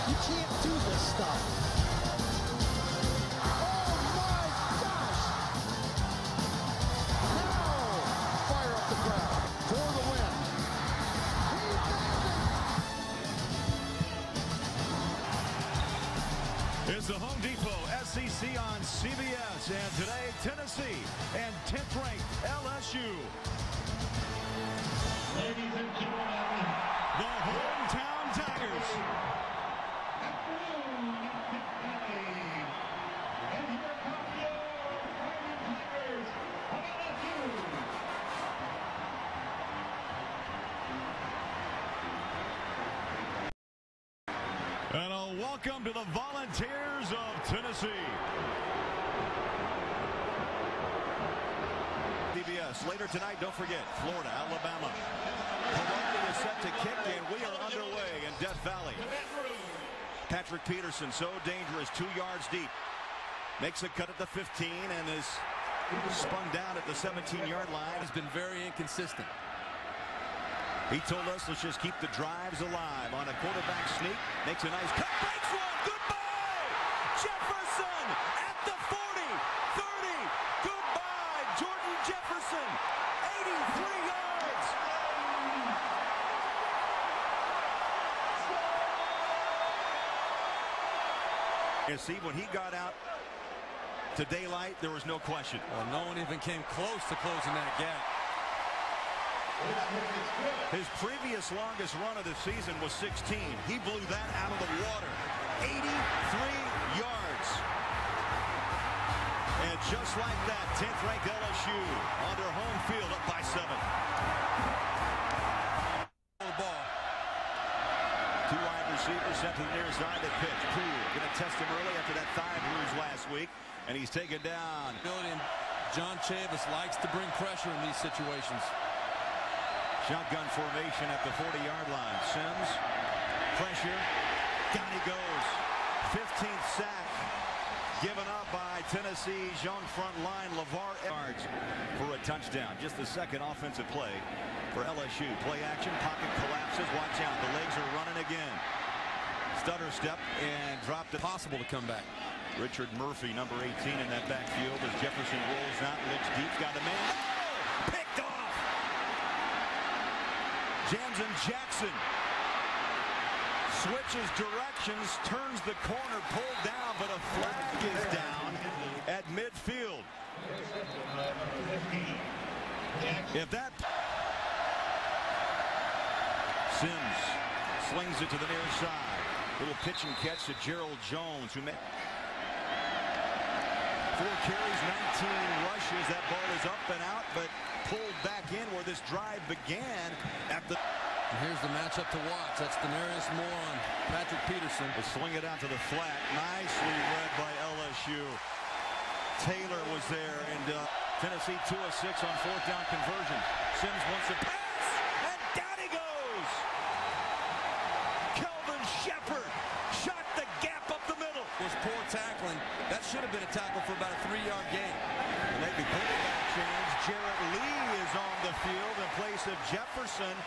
You can't do this stuff. Oh my gosh! Now, fire up the crowd for the win. It's the Home Depot SEC on CBS, and today Tennessee and 10th ranked LSU. Ladies and gentlemen, the hometown Tigers. and here come your Fighting Tigers of LSU. And a welcome to the Volunteers of Tennessee. CBS later tonight, don't forget, Florida, Alabama. Columbia is set to kick, and we are underway in Death Valley. Patrick Peterson, so dangerous, 2 yards deep. Makes a cut at the 15 and is spun down at the 17-yard line. Has been very inconsistent. He told us, let's just keep the drives alive on a quarterback sneak. Makes a nice cut, breaks one, goodbye! Jefferson at the 40, 30, goodbye! Jordan Jefferson, 83 yards! You see, when he got out to daylight, there was no question. Well, no one even came close to closing that gap. His previous longest run of the season was 16. He blew that out of the water. 83 yards. And just like that, 10th ranked LSU on their home field up by 7. Ball. 2 wide receivers sent to the near side to pitch. Poole going to test him early after that thigh bruise last week. And he's taken down. John Chavis likes to bring pressure in these situations. Shotgun formation at the 40-yard line. Sims, pressure, down he goes. 15th sack given up by Tennessee's young front line, LeVar Edwards, for a touchdown. Just the second offensive play for LSU. Play action, pocket collapses. Watch out, the legs are running again. Stutter step and dropped it. Possible to come back. Richard Murphy, number 18 in that backfield as Jefferson rolls out, looks deep, got a man. Oh! Picked off! Jansen Jackson switches directions, turns the corner, pulled down, but a flag is down at midfield. If that... Sims slings it to the near side. Little pitch and catch to Gerald Jones, who met 4 carries, 19 rushes. That ball is up and out, but pulled back in where this drive began at the... And here's the matchup to watch. That's Denarius Moore on Patrick Peterson. They swing it out to the flat. Nicely read by LSU. Taylor was there, and Tennessee 2 of 6 on 4th down conversion. Sims wants to pass, and down he goes. Kelvin Shepherd shot the gap up the middle. Was poor tackling. That should have been a tackle for about a 3-yard gain. Maybe quarterback change. Jarrett Lee is on the field in place of Jefferson.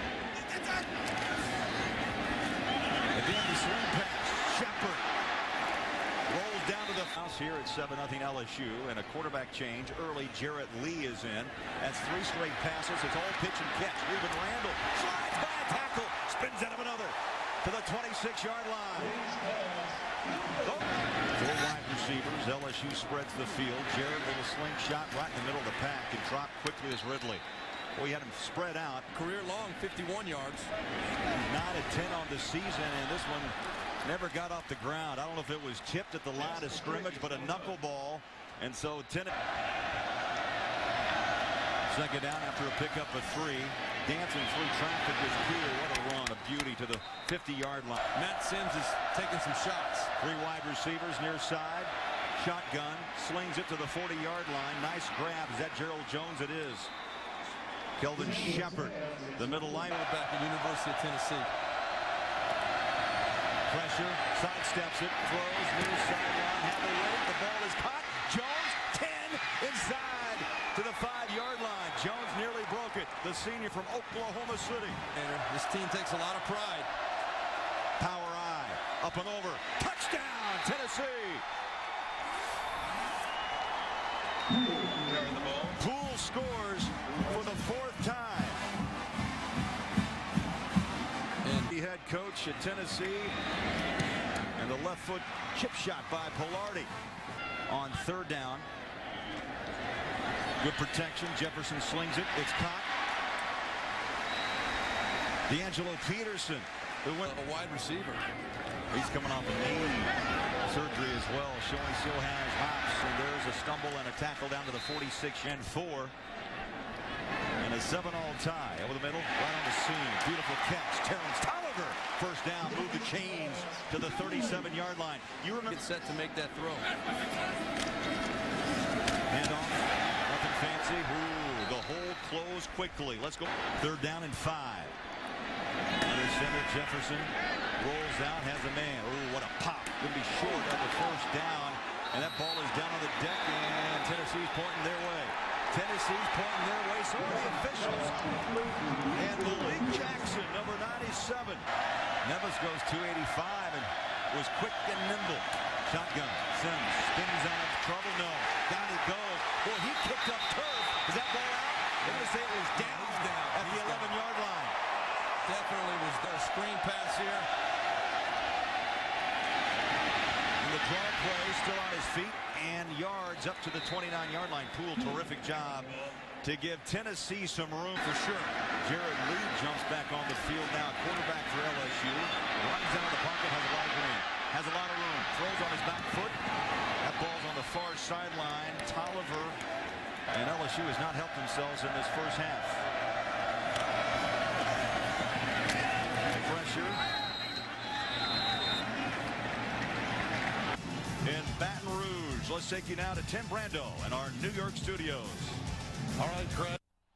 Again, the swing pass. Shepherd rolls down to the house here at 7-0 LSU, and a quarterback change early. Jarrett Lee is in. That's 3 straight passes. It's all pitch and catch. Ruben Randall slides by a tackle, spins out of another to the 26-yard line. 4 wide receivers. LSU spreads the field. Jarrett with a slingshot right in the middle of the pack and dropped quickly as Ridley. Well, he had him spread out. Career long, 51 yards. 9 of 10 on the season, and this one never got off the ground. I don't know if it was tipped at the line of scrimmage, but a knuckleball. And so second down after a pickup of 3. Dancing through traffic is Poole. What a run, a beauty to the 50-yard line. Matt Sims is taking some shots. 3 wide receivers near side. Shotgun, slings it to the 40-yard line. Nice grab. Is that Gerald Jones? It is. Kelvin Shepherd, the middle linebacker Back at University of Tennessee. Pressure, sidesteps it, throws, near sideline, handle rate. The ball is caught. Jones, 10, inside to the 5-yard line. Jones nearly broke it. The senior from Oklahoma City. This team takes a lot of pride. Power eye. Up and over. Touchdown, Tennessee. Poole scores for the 4th time. And the head coach at Tennessee. And the left foot chip shot by Palardy on 3rd down. Good protection. Jefferson slings it. It's caught. D'Angelo Peterson, who went A wide receiver. He's coming off a knee surgery as well, showing still has hops. And there's a stumble and a tackle down to the 46-4. And a 7-all tie over the middle, right on the seam. Beautiful catch. Terrence Tolliver, 1st down, move the chains to the 37-yard line. You remember Get set to make that throw. hand off, nothing fancy. Ooh, the hole closed quickly. Let's go. 3rd down and 5. Under center, Jefferson rolls out, has a man. Ooh, what a pop. Going to be short of the 1st down. And that ball is down on the deck, and Tennessee's pointing their way. Tennessee's pointing their way. So are the officials. And Malik Jackson, number 97. Nevis goes 285 and was quick and nimble. Shotgun. Sims spins out of trouble. No. Down he goes. Boy, he kicked up turf. Is that ball out? They're going to say it was down at the 11-yard line. Definitely was a screen pass here. And the draw play still on his feet and yards up to the 29-yard line. Poole, terrific job to give Tennessee some room for sure. Jared Lee jumps back on the field now. Quarterback for LSU. Runs out of the pocket, has a lot of room. Throws on his back foot. That ball's on the far sideline. Tolliver and LSU has not helped themselves in this 1st half. Pressure. In Baton Rouge, let's take you now to Tim Brando in our New York studios. All right, Craig.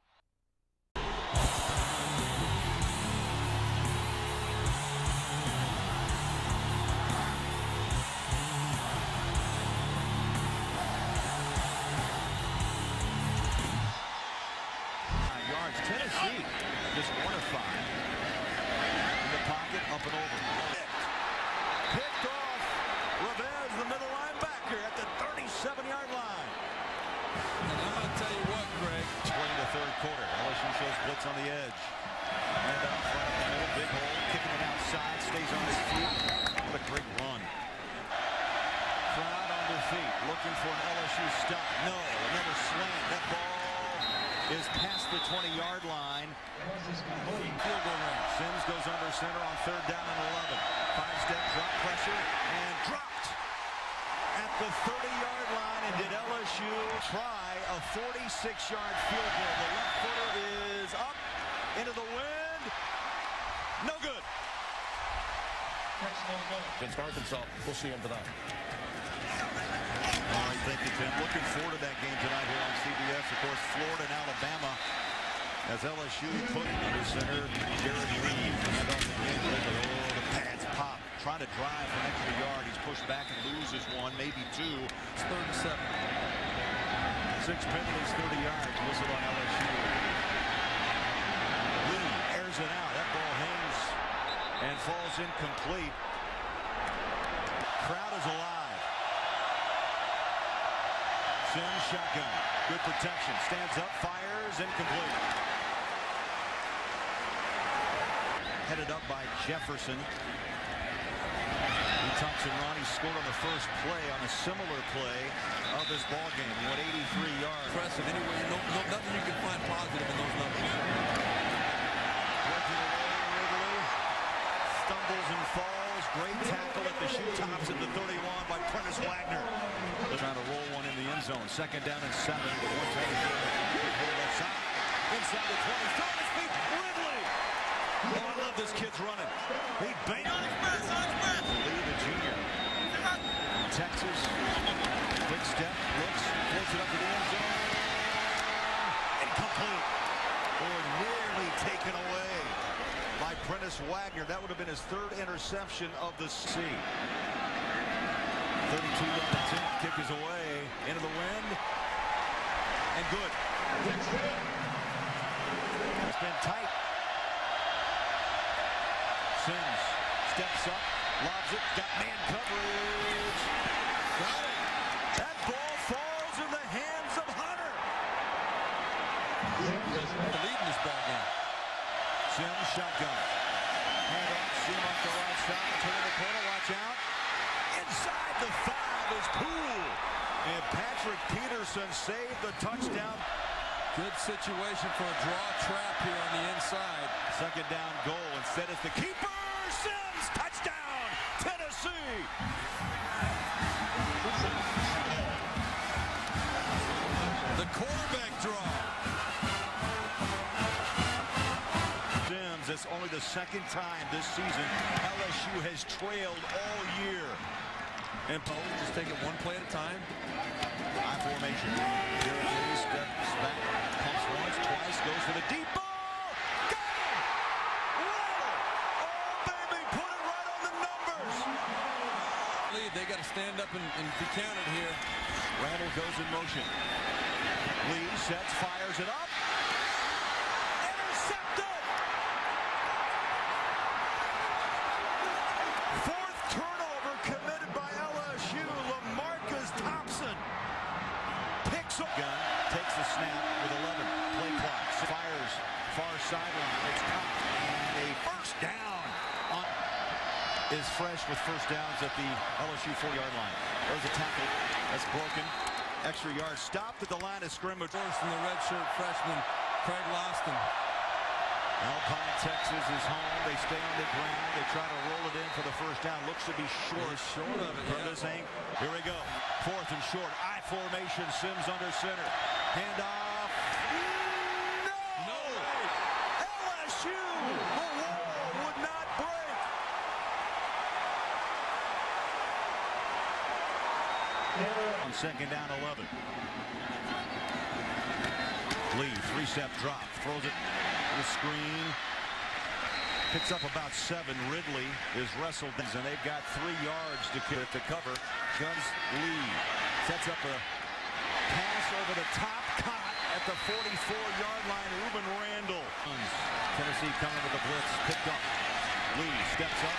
Yards. Tennessee just 1 of 5. In the pocket, up and over. Picked off. Revez, the middle linebacker, at the 37-yard line. And I'm going to tell you what, Greg. 20 to 3rd quarter. LSU shows blitz on the edge. And up front in the middle, big hole, kicking it outside, stays on his feet. What a great run. Crowd on their feet, looking for an LSU stop. No, another slant. That ball is past the 20-yard line. Field goal range. Sims goes under center on 3rd down and 11. 5-step drop pressure and dropped at the 30-yard line. And did LSU try a 46-yard field goal? The left footer is up into the wind. No good. Against Arkansas. We'll see him tonight. All right, thank you, Tim. Looking forward to that game tonight here on CBS. Of course, Florida and Alabama as LSU put under center. Jared Lee. Oh, the pads pop. Trying to drive for an extra yard. He's pushed back and loses 1, maybe 2. It's 3rd and 7. 6 penalties, 30 yards. Whistle on LSU. Lee airs it out. That ball hangs and falls incomplete. Crowd is alive. Sims shotgun. Good protection. Stands up, fires, incomplete. Headed up by Jefferson. He tucks and Ronnie scored on the 1st play on a similar play of this ball game. He went 83 yards. Impressive. Anyway, nothing you can find positive in those numbers. Working away, Ridley. Stumbles and falls. Great tackle at the shoe tops at the 31 by Prentice Wagner. They're trying to roll one in the end zone. 2nd down and 7 with 1 time. Left side. Inside the 20. Throwing his feet. Ridley. Oh, I love this kid's running. He banged on his breath. Lee, the junior. Texas. Quick step. Looks. Floats it up to the end zone. Incomplete. Or nearly taken away by Prentice Wagner. That would have been his 3rd interception of the season. 32-yard attempt. Kick is away. Into the wind. And good. It's been tight. Sims steps up. Lobs it, got man coverage. Got it. That ball falls in the hands of Hunter. The lead in this ball game. Sims shotgun. Hand off, Sim off the right side. Turn the corner, watch out. Inside the 5 is Poole. And Patrick Peterson saved the touchdown. Good situation for a draw trap here on the inside. Second down goal. Instead it's the keeper. Sims, touchdown, Tennessee. The quarterback draw. Sims, it's only the second time this season LSU has trailed all year. And Poe just take it one play at a time. I formation. Garrett Lee steps back, pumps once, twice, goes for the deep ball. Got him! Waddle! Oh, baby, put it right on the numbers. Lead, they got to stand up and be counted here. Randall goes in motion. Lee sets, fires it up. Intercepted! Fourth turnover committed by LSU. LaMarcus Thompson picks up. Gun takes the snap with 11. Play clock. Fires far sideline. It's caught. And a first down on is fresh with first downs at the LSU 4-yard line. There's a tackle that's broken. Extra yard stopped at the line of scrimmage. First from the redshirt freshman, Craig Loston. Alpine, Texas is home. They stay on the ground. They try to roll it in for the first down. Looks to be short. Short of it, From yeah. this angle. Here we go. Fourth and short. I formation. Sims under center. Hand off. No! LSU! The wall would not break. On second down, 11. Lee, 3-step drop. Throws it to the screen. Picks up about 7. Ridley is wrestled, and they've got 3 yards to cover. Guns Lee sets up a pass over the top. Caught at the 44-yard line. Ruben Randall. Tennessee coming with the blitz. Picked up. Lee steps up.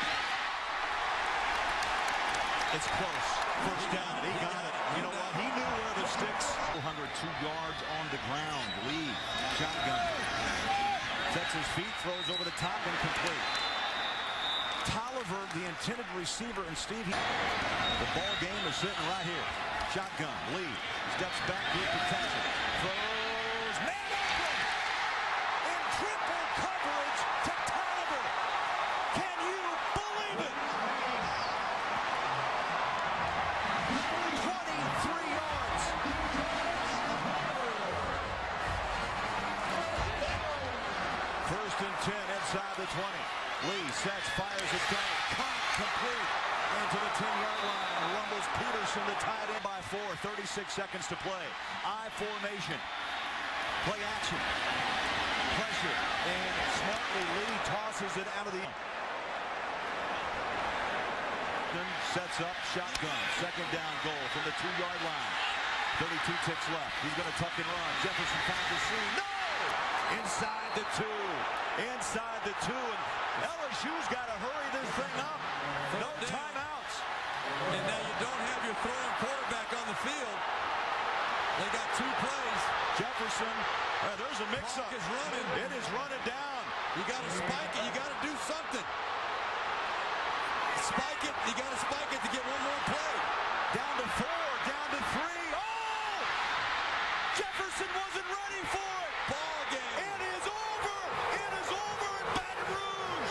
It's close. First down. He got it. You know what? He knew where the sticks. 202 yards on the ground. Lee, shotgun. Sets his feet, throws over the top, incomplete. Tolliver, the intended receiver, and Steve. The ball game is sitting right here. Shotgun. Lee steps back, good protection. Throws. Man open! In triple coverage to Tolliver. Can you believe it? 23 yards. First and 10 inside the 20. Lee sets, fires it down. Caught, complete. Into the 10-yard line. Rumbles Peterson to tie it in by 4. 36 seconds to play. I formation. Play action. Pressure. And smartly Lee tosses it out of the... Sets up, shotgun. Second down goal from the 2-yard line. 32 ticks left. He's going to tuck and run. Jefferson finds the seam. No! Inside the 2. Inside the 2. And LSU's got to hurry this thing up. No timeouts. And now you don't have your throwing quarterback on the field. They got 2 plays. Jefferson, there's a mix-up. Clock is running. It is running down. You got to spike it. You got to do something. Spike it. You got to spike it to get one more play. Down to 4, down to 3. Oh! Jefferson wasn't ready for it. Ball game. It is over. It is over in Baton Rouge.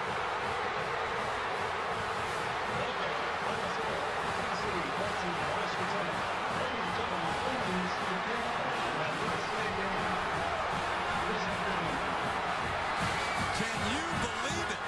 Can you believe it?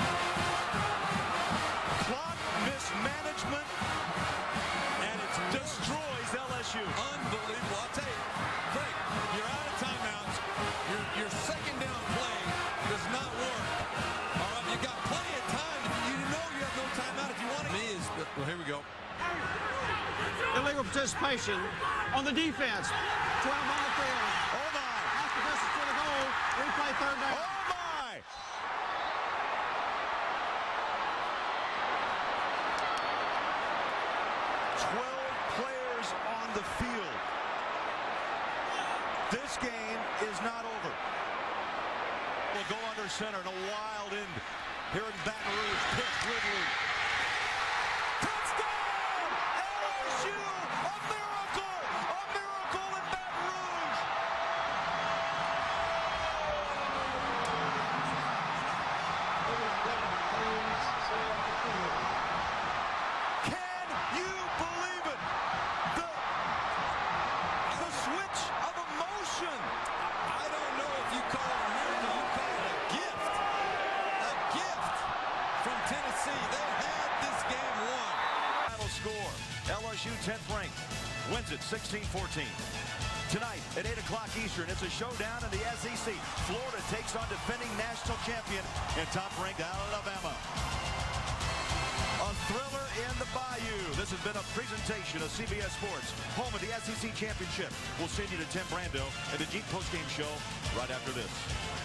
Clock mismanagement, and it destroys LSU. Unbelievable. I'll tell you, Craig, you're out of timeouts. Your second down play does not work. All right, you got plenty of time. You know you have no timeout if you want it. Well, here we go. Illegal participation on the defense. 12 on the field. Oh my! After this is for the goal. Replay third down. Oh my! 12 players on the field. This game is not over. Will go under center and a wild end here in Baton Rouge. Pitch, Ridley. Touchdown! LSU! A miracle! A miracle in Baton Rouge! Can you believe it? The switch of emotion. I don't know if you call it a miracle, you call it a gift. A gift from Tennessee. They had this game won. Final score, LSU 10th ranked, wins it 16-14. Tonight at 8 o'clock Eastern, it's a showdown in the SEC. Florida takes on defending national champion and top-ranked Alabama. A thriller in the Bayou. This has been a presentation of CBS Sports, home of the SEC Championship. We'll send you to Tim Brando and the Jeep postgame show right after this.